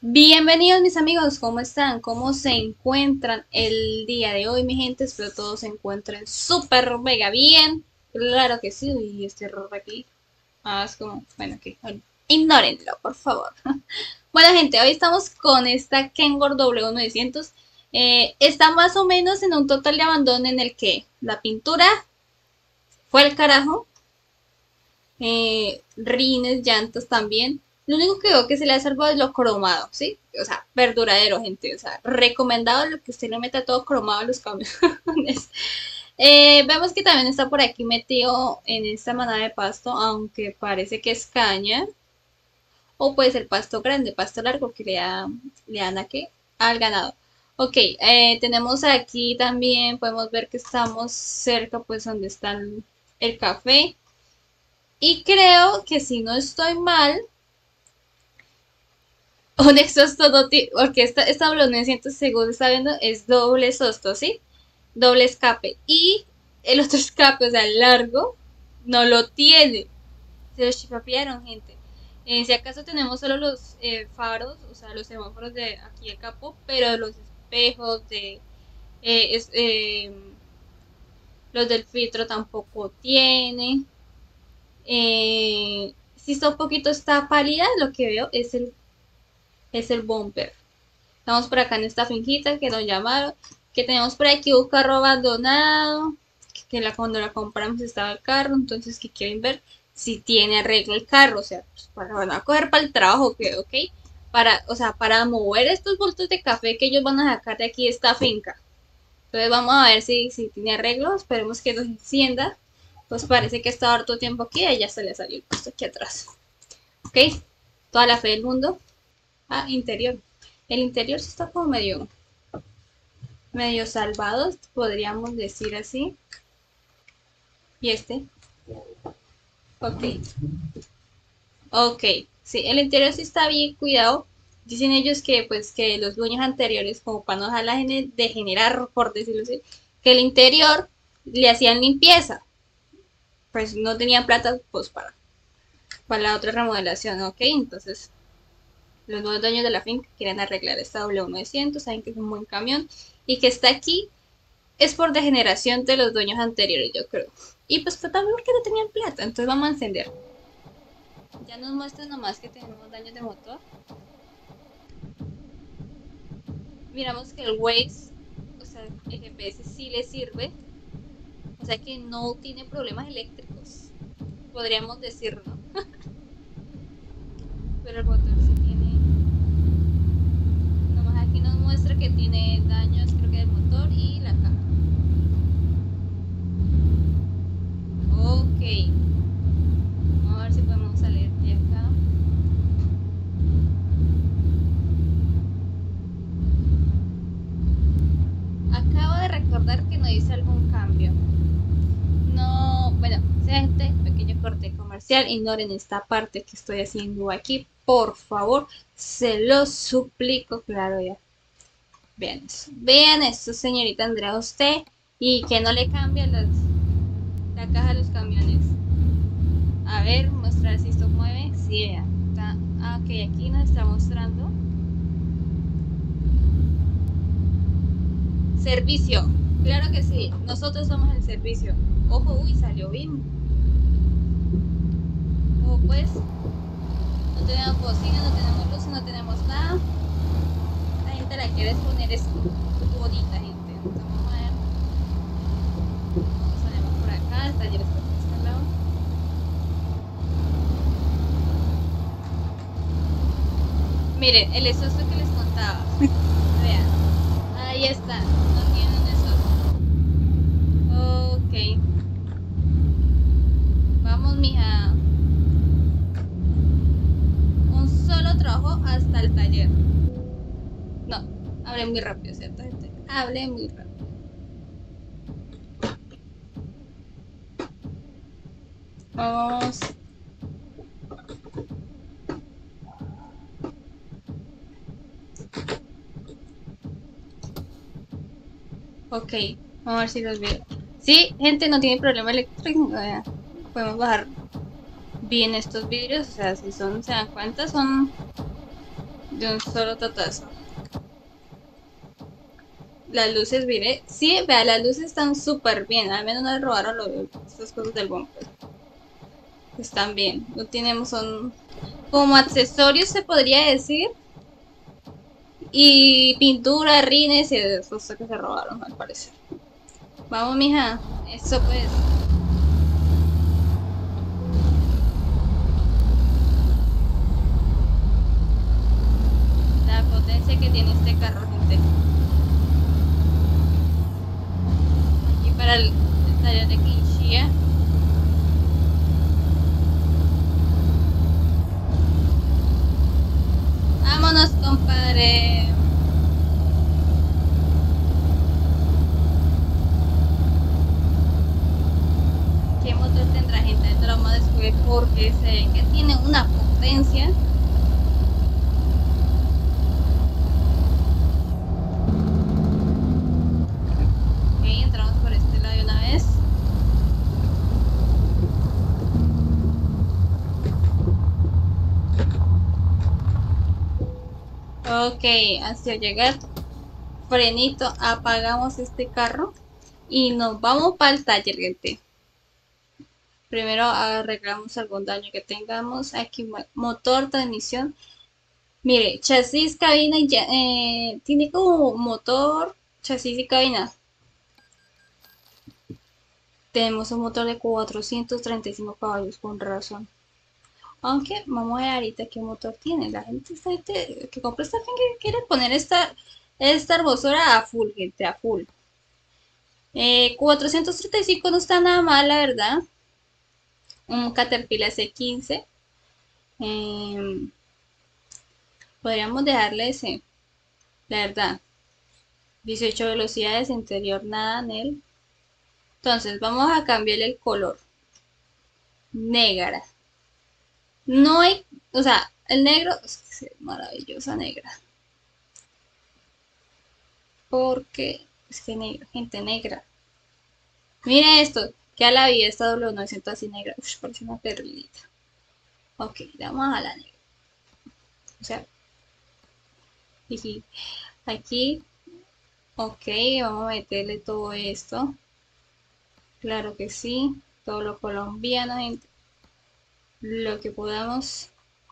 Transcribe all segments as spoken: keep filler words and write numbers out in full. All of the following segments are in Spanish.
Bienvenidos mis amigos, ¿cómo están? ¿Cómo se encuentran el día de hoy, mi gente? Espero todos se encuentren súper mega bien. Claro que sí, y este error de aquí. Ah, es como, bueno, que bueno, ignórenlo, por favor. Bueno, gente, hoy estamos con esta Kenworth W novecientos. Eh, está más o menos en un total de abandono en el que la pintura fue al carajo, eh, rines, llantas también. Lo único que veo que se le ha salvado es lo cromado, ¿sí? O sea, verduradero, gente. O sea, recomendado lo que usted le meta todo cromado a los camiones. Eh, vemos que también está por aquí metido en esta manada de pasto, aunque parece que es caña. O puede ser pasto grande, pasto largo que le, da, le dan a qué? Al ganado. Ok, eh, tenemos aquí también, podemos ver que estamos cerca, pues, donde está el, el café. Y creo que si no estoy mal, un exhausto no tiene, porque esta, esta bolognesienta, según está viendo, es doble exhausto, ¿sí? Doble escape. Y el otro escape, o sea, el largo, no lo tiene. Se lo chipapiaron, gente. Eh, si acaso tenemos solo los eh, faros, o sea, los semáforos de aquí el capo, pero los espejos de eh, es, eh, los del filtro tampoco tiene. Eh, si está un poquito está pálida, lo que veo es el es el bumper. Estamos por acá en esta finquita que nos llamaron. Que tenemos por aquí un carro abandonado. Que la, cuando la compramos estaba el carro. Entonces que quieren ver si tiene arreglo el carro. O sea, pues para van a coger para el trabajo, que ok. Para, o sea, para mover estos bultos de café que ellos van a sacar de aquí de esta finca. Entonces vamos a ver si, si tiene arreglo. Esperemos que nos encienda. Pues parece que está harto tiempo aquí y ya se le salió el pasto aquí atrás. Ok. Toda la fe del mundo. Ah, interior. El interior sí está como medio, medio salvado, podríamos decir así. Y este, ok. Ok, sí, el interior sí está bien cuidado. Dicen ellos que pues que los dueños anteriores, como para no dejarla degenerar, por decirlo así, que el interior le hacían limpieza. Pues no tenían plata pues para, para la otra remodelación, ok. Entonces los nuevos dueños de la finca quieren arreglar esta W novecientos, saben que es un buen camión y que está aquí es por degeneración de los dueños anteriores, yo creo. Y pues también porque no tenían plata, entonces vamos a encender. Ya nos muestra nomás que tenemos daños de motor. Miramos que el Waze, o sea, el G P S sí le sirve. O sea que no tiene problemas eléctricos, podríamos decirlo. Pero el motor sí tiene. Nomás aquí nos muestra que tiene daños, creo que del motor y la caja. Ok. Vamos a ver si podemos salir de acá. Acabo de recordar que no hice algún cambio. No, bueno, gente, pequeño corte comercial. Ignoren esta parte que estoy haciendo aquí. Por favor, se los suplico. Claro, ya. Vean eso. Vean eso, señorita Andrea, usted. Y que no le cambie las, la caja de los camiones. A ver, mostrar si esto mueve. Sí, vean. Está, ah, ok, aquí nos está mostrando. Servicio. Claro que sí. Nosotros somos el servicio. Ojo, uy, salió bien. Ojo, pues. No tenemos bocina, no tenemos luz, no tenemos nada. La gente la quiere poner es bonita, gente. Entonces, vamos a ver. Salimos por acá. El taller está por este lado. Miren, el exhausto que les contaba. Vean. Ahí está. No tiene un exhausto. Ok. Vamos, mija. Un solo trabajo hasta el taller. No, hablé muy rápido, ¿cierto, gente? Hablé muy rápido. Vamos. Ok, vamos a ver si los veo. Sí, gente, no tiene problema eléctrico. Podemos bajar bien estos vidrios. O sea, si son, se dan cuenta, son de un solo totazo. Las luces, mire, sí, vea, las luces están súper bien, al menos no le robaron lo- estas cosas del bumper. Están bien, no tenemos un... como accesorios se podría decir, y pintura, rines y eso que se robaron al parecer. Vamos, mija, eso pues. La potencia que tiene este carro, gente. Aquí para el, el taller de Quinchía. Vámonos, compadre. ¿Qué motor tendrá, gente? Esto lo vamos a descubrir porque se ve que tiene una potencia. Ok, entramos por este lado de una vez. Ok, hacia llegar, frenito, apagamos este carro y nos vamos para el taller, gente. Primero arreglamos algún daño que tengamos. Aquí motor, transmisión. Mire, chasis, cabina y ya, eh, tiene como motor, chasis y cabina. Tenemos un motor de cuatrocientos treinta y cinco caballos, con razón. Aunque vamos a ver ahorita qué motor tiene. La gente, esta gente que compra esta gente quiere poner esta, esta hermosura a full, gente, a full. Eh, cuatrocientos treinta y cinco no está nada mal, la verdad. Un Caterpillar C quince. Eh, podríamos dejarle ese, la verdad. dieciocho velocidades, interior nada en él. Entonces vamos a cambiarle el color. Negra. No hay, o sea, el negro es maravillosa negra. Porque es que negra, gente negra. Mire esto, que a la vida esta W novecientos así negra. Uf, parece una perlita. Ok, vamos a la negra. O sea, jiji. Aquí, ok, vamos a meterle todo esto. Claro que sí. Todo lo colombiano, gente. Lo que podamos.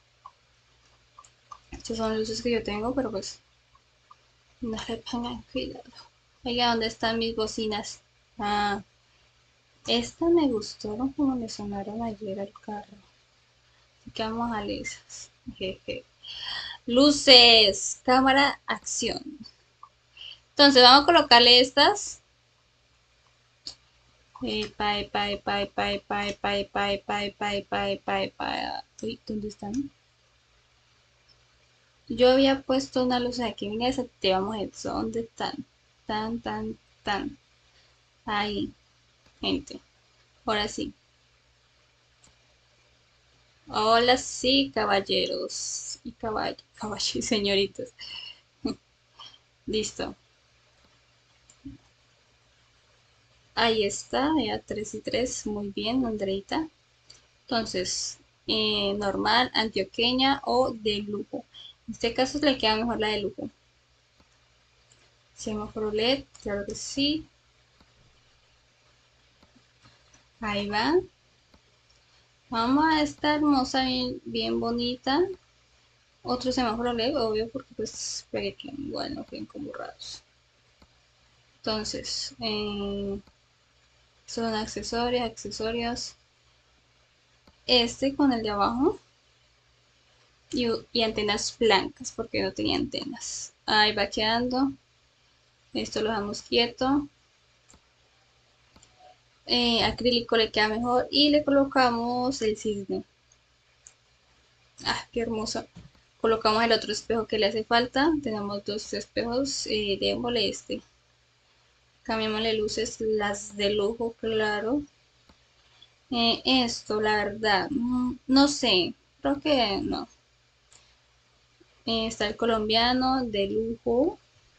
Estas son luces que yo tengo, pero pues no le pongan cuidado. Oiga, ¿dónde están mis bocinas? Ah, esta me gustó, ¿no? Como me sonaron ayer al carro. Así que vamos a esas. Jeje. Luces, cámara, acción. Entonces vamos a colocarle estas. Epa, epa, epa, epa, epa, epa, epa, epa, epa, epa, epa, epa. Uy, ¿dónde están? Yo había puesto una luz aquí. Mira, desactivamos eso. ¿Dónde están? Tan, tan, tan. Ahí, gente. Ahora sí. Hola, sí, caballeros y caballos, caballos y señoritas. Listo. Ahí está, ya tres y tres. Muy bien, Andreita. Entonces, eh, normal, antioqueña o de lujo. En este caso le queda mejor la de lujo. Semáforo L E D, claro que sí. Ahí va. Vamos a esta hermosa, bien, bien bonita. Otro semáforo L E D, obvio, porque pues para que igual no queden como raros. Entonces, eh, son accesorios, accesorios. Este con el de abajo. Y, y antenas blancas, porque no tenía antenas. Ahí va quedando. Esto lo dejamos quieto. Eh, acrílico le queda mejor. Y le colocamos el cisne. Ah, qué hermoso. Colocamos el otro espejo que le hace falta. Tenemos dos espejos. Eh, démosle este. Cambiémosle luces, las de lujo, claro. Eh, esto, la verdad, mm, no sé. Creo que no. Eh, está el colombiano de lujo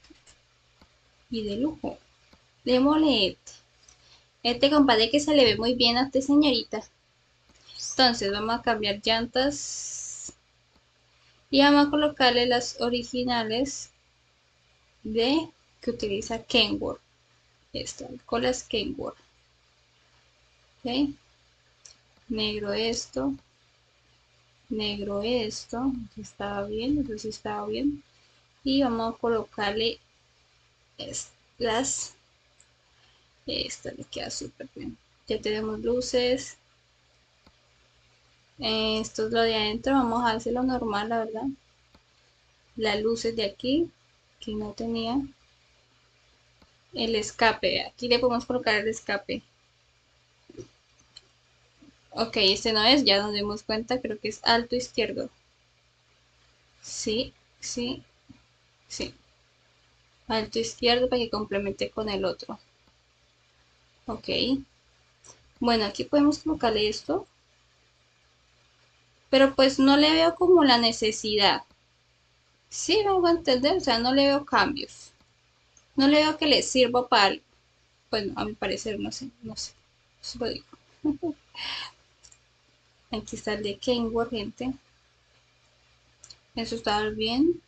y de lujo. Démosle este. Este compadre que se le ve muy bien a esta señorita. Entonces vamos a cambiar llantas. Y vamos a colocarle las originales de que utiliza Kenworth. Esta, colas Kenworth. ¿Ok? Negro esto. Negro esto. Estaba bien, eso sí estaba bien. Y vamos a colocarle es, las. Esta le queda súper bien. Ya tenemos luces. Eh, esto es lo de adentro. Vamos a hacerlo normal, la verdad. Las luces de aquí, que no tenía. El escape. Aquí le podemos colocar el escape. Ok, este no es, ya nos dimos cuenta, creo que es alto izquierdo. Sí, sí, sí. Alto izquierdo para que complemente con el otro. Ok. Bueno, aquí podemos colocarle esto. Pero pues no le veo como la necesidad. Sí, me hago entender, o sea, no le veo cambios. No le veo que le sirva para algo. Bueno, a mi parecer, no sé, no sé. Eso lo digo. Aquí está el de Kenworth, gente. Eso está bien.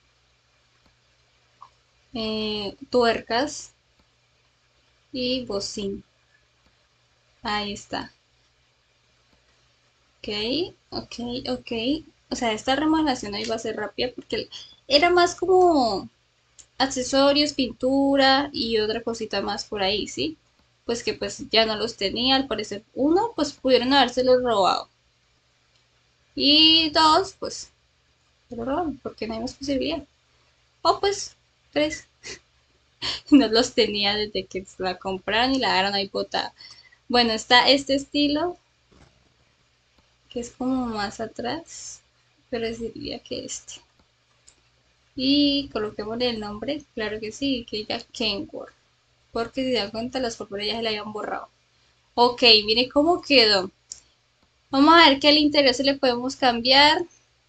Eh, tuercas y bocín. Ahí está. Ok, ok, ok. O sea, esta remodelación ahí va a ser rápida porque era más como accesorios, pintura y otra cosita más por ahí, ¿sí? Pues que pues ya no los tenía, al parecer. Uno, pues pudieron habérselos robado. Y dos, pues se lo robaron porque no hay más posibilidad. O pues tres, no los tenía desde que la compraron y la dejaron ahí botada. Bueno, está este estilo que es como más atrás, pero diría que este. Y coloquémosle el nombre, claro que sí, que ya Kenworth. Porque si se dan cuenta, las fórmulas ya se la habían borrado. Ok, mire cómo quedó. Vamos a ver qué al interior se le podemos cambiar.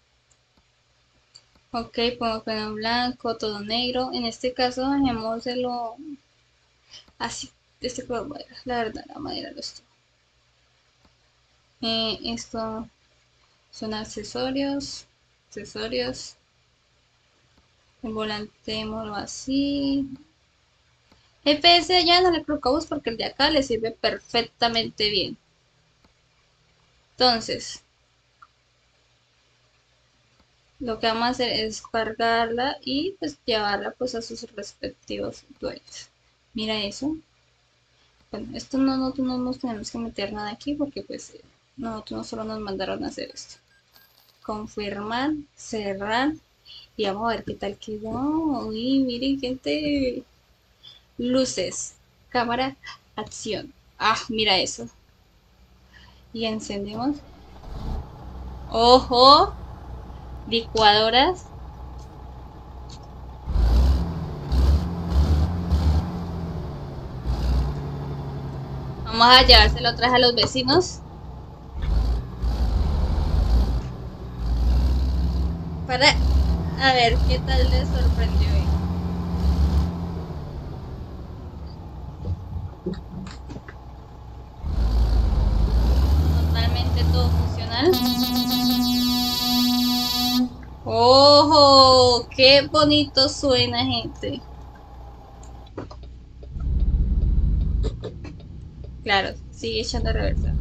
Ok, podemos poner un blanco, todo negro. En este caso, dejémoslo así, de este color madera. La verdad, la madera lo estoy. Eh, esto son accesorios. Accesorios. Volantémoslo así. G P S ya no le colocamos porque el de acá le sirve perfectamente bien. Entonces, lo que vamos a hacer es cargarla y pues llevarla pues a sus respectivos dueños. Mira eso. Bueno, esto no, no, no nos tenemos que meter nada aquí porque pues nosotros no solo nos mandaron a hacer esto. Confirmar, cerrar y vamos a ver qué tal quedó. Uy, miren gente. Luces, cámara, acción. Ah, mira eso. Y encendemos. Ojo, licuadoras. Vamos a llevárselo otra vez a los vecinos. Para a ver qué tal les sorprendió hoy. Totalmente todo funcional. ¡Ojo! ¡Qué bonito suena, gente! Claro, sigue echando reversa.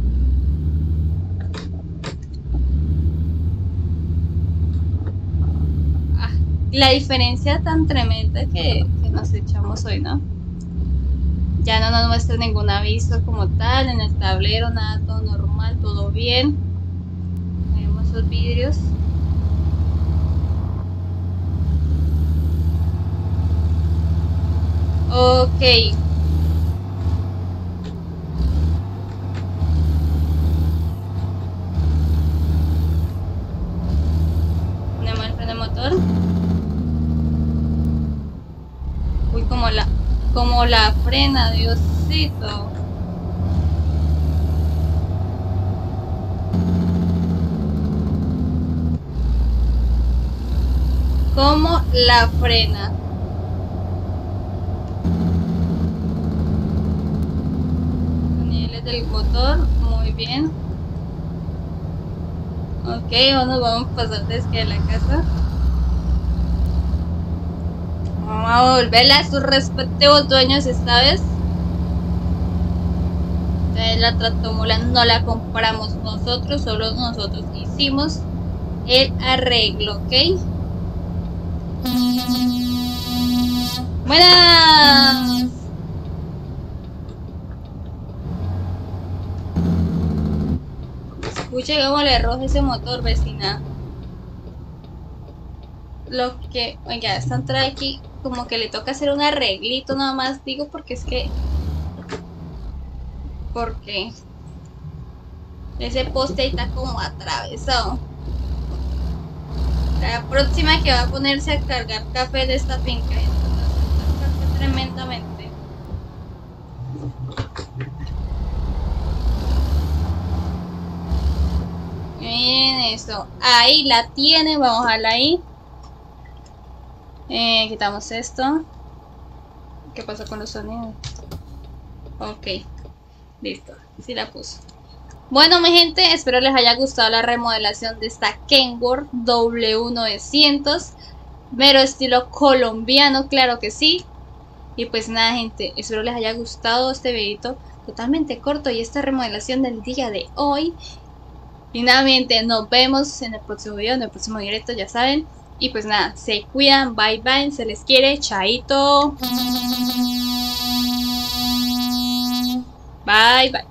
Ah, la diferencia tan tremenda que, que nos echamos hoy, ¿no? Ya no nos muestra ningún aviso como tal en el tablero, nada, todo normal, todo bien. Vemos los vidrios. Ok. Ponemos el freno motor. Uy, como la, como la frena, Diosito. Como la frena. Los niveles del motor, muy bien. Ok, o nos vamos a pasar desde la casa. Vamos a volverla a sus respectivos dueños esta vez. La tractomula no la compramos nosotros, solo nosotros hicimos el arreglo, ¿ok? Buenas. Escuche cómo le roja ese motor, vecina. Lo que, oiga, esta entrada aquí como que le toca hacer un arreglito nada más, digo, porque es que, porque ese poste ahí está como atravesado. La próxima que va a ponerse a cargar café de esta finca, café tremendamente. Miren eso, ahí la tiene, vamos a dejarla ahí. Eh, quitamos esto. ¿Qué pasa con los sonidos? Ok, listo, sí la puse. Bueno, mi gente, espero les haya gustado la remodelación de esta Kenworth W novecientos. Mero estilo colombiano, claro que sí. Y pues nada, gente, espero les haya gustado este videito totalmente corto y esta remodelación del día de hoy. Y nada, mi gente, nos vemos en el próximo video, en el próximo directo, ya saben. Y pues nada, se cuidan, bye bye, se les quiere, chaito. Bye bye.